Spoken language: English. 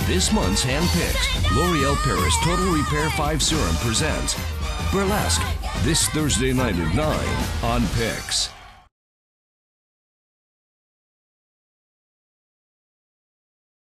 This month's Handpicked, L'Oreal Paris Total Repair 5 Serum presents Burlesque this Thursday night at 9 on Pix.